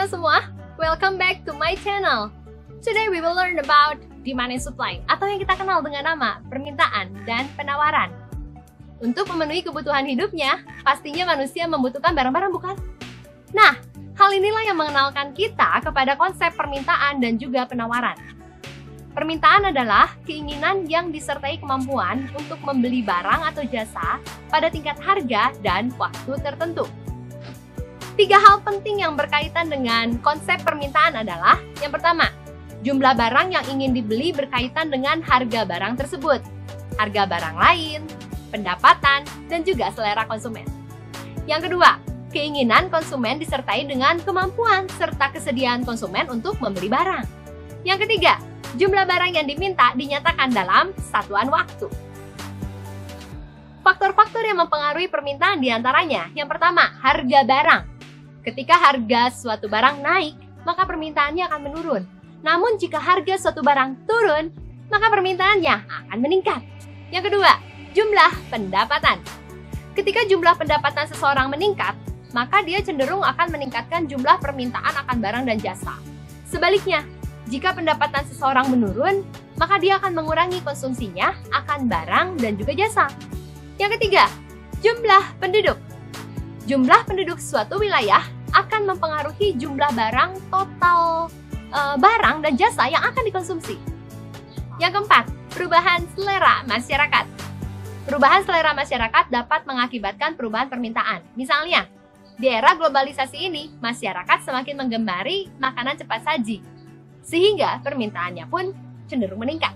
semua, welcome back to my channel. Today we will learn about demand and supply, atau yang kita kenal dengan nama permintaan dan penawaran. Untuk memenuhi kebutuhan hidupnya, pastinya manusia membutuhkan barang-barang, bukan? Nah, hal inilah yang mengenalkan kita kepada konsep permintaan dan juga penawaran. Permintaan adalah keinginan yang disertai kemampuan untuk membeli barang atau jasa pada tingkat harga dan waktu tertentu. 3 hal penting yang berkaitan dengan konsep permintaan adalah: yang pertama, jumlah barang yang ingin dibeli berkaitan dengan harga barang tersebut, harga barang lain, pendapatan, dan juga selera konsumen. Yang kedua, keinginan konsumen disertai dengan kemampuan serta kesediaan konsumen untuk membeli barang. Yang ketiga, jumlah barang yang diminta dinyatakan dalam satuan waktu. Faktor-faktor yang mempengaruhi permintaan diantaranya: yang pertama, harga barang. Ketika harga suatu barang naik, maka permintaannya akan menurun. Namun jika harga suatu barang turun, maka permintaannya akan meningkat. Yang kedua, jumlah pendapatan. Ketika jumlah pendapatan seseorang meningkat, maka dia cenderung akan meningkatkan jumlah permintaan akan barang dan jasa. Sebaliknya, jika pendapatan seseorang menurun, maka dia akan mengurangi konsumsinya akan barang dan juga jasa. Yang ketiga, jumlah penduduk. Jumlah penduduk suatu wilayah akan mempengaruhi jumlah barang total barang dan jasa yang akan dikonsumsi. Yang keempat, perubahan selera masyarakat. Perubahan selera masyarakat dapat mengakibatkan perubahan permintaan. Misalnya, di era globalisasi ini, masyarakat semakin menggemari makanan cepat saji, sehingga permintaannya pun cenderung meningkat.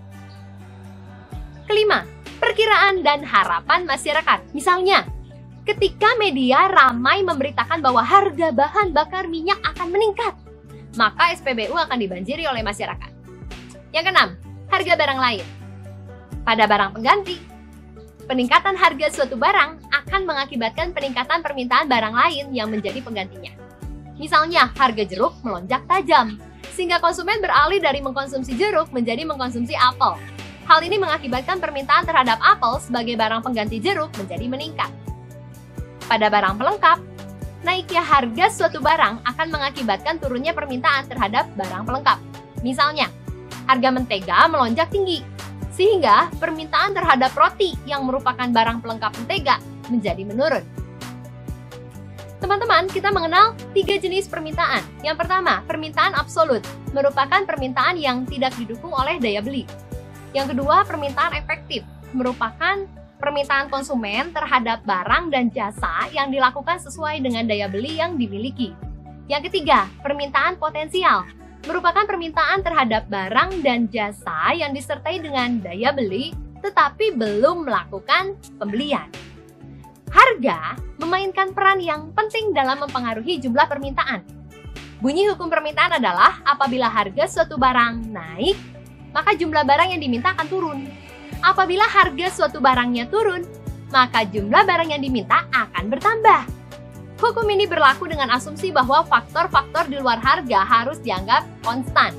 Kelima, perkiraan dan harapan masyarakat. Misalnya, ketika media ramai memberitakan bahwa harga bahan bakar minyak akan meningkat, maka SPBU akan dibanjiri oleh masyarakat. Yang keenam, harga barang lain. Pada barang pengganti, peningkatan harga suatu barang akan mengakibatkan peningkatan permintaan barang lain yang menjadi penggantinya. Misalnya, harga jeruk melonjak tajam, sehingga konsumen beralih dari mengkonsumsi jeruk menjadi mengkonsumsi apel. Hal ini mengakibatkan permintaan terhadap apel sebagai barang pengganti jeruk menjadi meningkat. Pada barang pelengkap, naiknya harga suatu barang akan mengakibatkan turunnya permintaan terhadap barang pelengkap. Misalnya, harga mentega melonjak tinggi, sehingga permintaan terhadap roti yang merupakan barang pelengkap mentega menjadi menurun. Teman-teman, kita mengenal 3 jenis permintaan. Yang pertama, permintaan absolut, merupakan permintaan yang tidak didukung oleh daya beli. Yang kedua, permintaan efektif, merupakan permintaan konsumen terhadap barang dan jasa yang dilakukan sesuai dengan daya beli yang dimiliki. Yang ketiga, permintaan potensial, merupakan permintaan terhadap barang dan jasa yang disertai dengan daya beli tetapi belum melakukan pembelian. Harga memainkan peran yang penting dalam mempengaruhi jumlah permintaan. Bunyi hukum permintaan adalah apabila harga suatu barang naik, maka jumlah barang yang diminta akan turun. Apabila harga suatu barangnya turun, maka jumlah barang yang diminta akan bertambah. Hukum ini berlaku dengan asumsi bahwa faktor-faktor di luar harga harus dianggap konstan.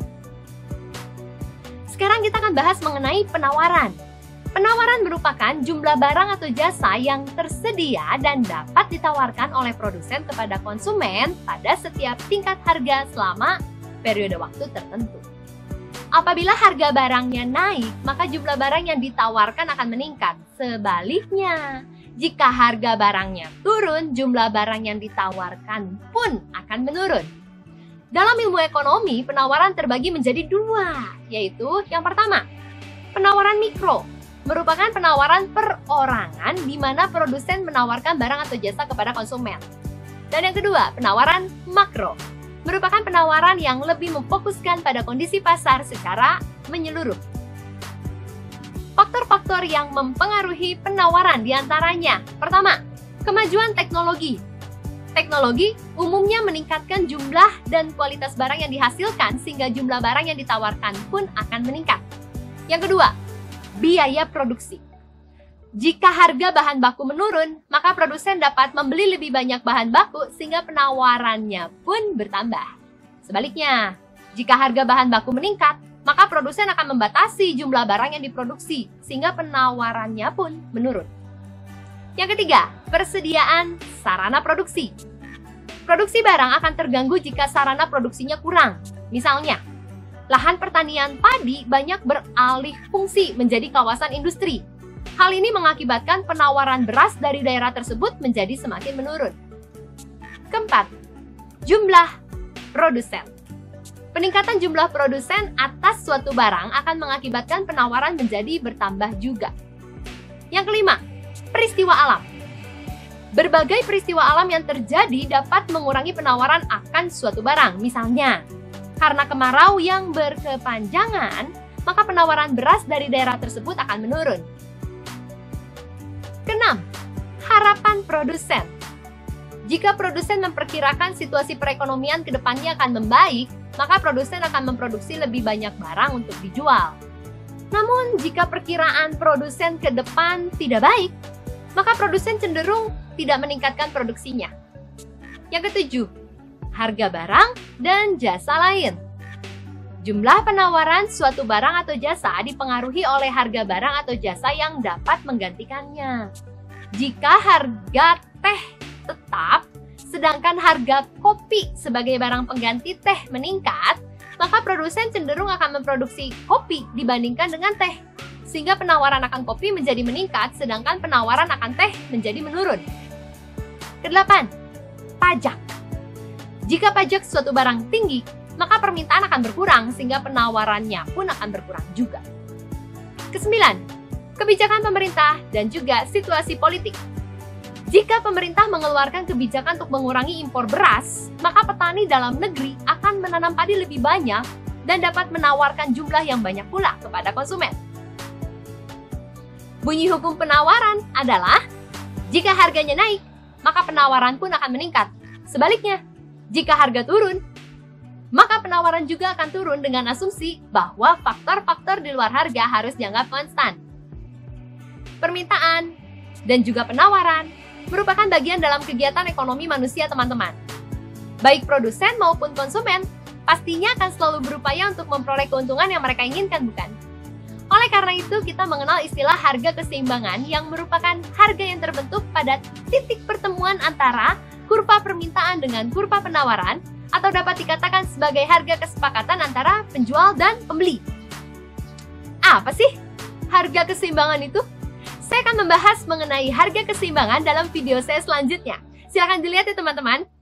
Sekarang kita akan bahas mengenai penawaran. Penawaran merupakan jumlah barang atau jasa yang tersedia dan dapat ditawarkan oleh produsen kepada konsumen pada setiap tingkat harga selama periode waktu tertentu. Apabila harga barangnya naik, maka jumlah barang yang ditawarkan akan meningkat. Sebaliknya, jika harga barangnya turun, jumlah barang yang ditawarkan pun akan menurun. Dalam ilmu ekonomi, penawaran terbagi menjadi 2, yaitu yang pertama, penawaran mikro, merupakan penawaran perorangan di mana produsen menawarkan barang atau jasa kepada konsumen. Dan yang kedua, penawaran makro, merupakan penawaran yang lebih memfokuskan pada kondisi pasar secara menyeluruh. Faktor-faktor yang mempengaruhi penawaran diantaranya: pertama, kemajuan teknologi. Teknologi umumnya meningkatkan jumlah dan kualitas barang yang dihasilkan sehingga jumlah barang yang ditawarkan pun akan meningkat. Yang kedua, biaya produksi. Jika harga bahan baku menurun, maka produsen dapat membeli lebih banyak bahan baku sehingga penawarannya pun bertambah. Sebaliknya, jika harga bahan baku meningkat, maka produsen akan membatasi jumlah barang yang diproduksi sehingga penawarannya pun menurun. Yang ketiga, persediaan sarana produksi. Produksi barang akan terganggu jika sarana produksinya kurang. Misalnya, lahan pertanian padi banyak beralih fungsi menjadi kawasan industri. Hal ini mengakibatkan penawaran beras dari daerah tersebut menjadi semakin menurun. Keempat, jumlah produsen. Peningkatan jumlah produsen atas suatu barang akan mengakibatkan penawaran menjadi bertambah juga. Yang kelima, peristiwa alam. Berbagai peristiwa alam yang terjadi dapat mengurangi penawaran akan suatu barang. Misalnya, karena kemarau yang berkepanjangan, maka penawaran beras dari daerah tersebut akan menurun. Keenam, harapan produsen. Jika produsen memperkirakan situasi perekonomian ke depannya akan membaik, maka produsen akan memproduksi lebih banyak barang untuk dijual. Namun, jika perkiraan produsen ke depan tidak baik, maka produsen cenderung tidak meningkatkan produksinya. Yang ketujuh, harga barang dan jasa lain. Jumlah penawaran suatu barang atau jasa dipengaruhi oleh harga barang atau jasa yang dapat menggantikannya. Jika harga teh tetap, sedangkan harga kopi sebagai barang pengganti teh meningkat, maka produsen cenderung akan memproduksi kopi dibandingkan dengan teh, sehingga penawaran akan kopi menjadi meningkat, sedangkan penawaran akan teh menjadi menurun. Kedelapan, pajak. Jika pajak suatu barang tinggi, maka permintaan akan berkurang sehingga penawarannya pun akan berkurang juga. Kesembilan, kebijakan pemerintah dan juga situasi politik. Jika pemerintah mengeluarkan kebijakan untuk mengurangi impor beras, maka petani dalam negeri akan menanam padi lebih banyak dan dapat menawarkan jumlah yang banyak pula kepada konsumen. Bunyi hukum penawaran adalah, jika harganya naik, maka penawaran pun akan meningkat. Sebaliknya, jika harga turun, maka penawaran juga akan turun dengan asumsi bahwa faktor-faktor di luar harga harus dianggap konstan. Permintaan dan juga penawaran merupakan bagian dalam kegiatan ekonomi manusia, teman-teman. Baik produsen maupun konsumen pastinya akan selalu berupaya untuk memperoleh keuntungan yang mereka inginkan, bukan? Oleh karena itu, kita mengenal istilah harga keseimbangan yang merupakan harga yang terbentuk pada titik pertemuan antara kurva permintaan dengan kurva penawaran, atau dapat dikatakan sebagai harga kesepakatan antara penjual dan pembeli. Apa sih harga keseimbangan itu? Saya akan membahas mengenai harga keseimbangan dalam video saya selanjutnya. Silahkan dilihat ya teman-teman.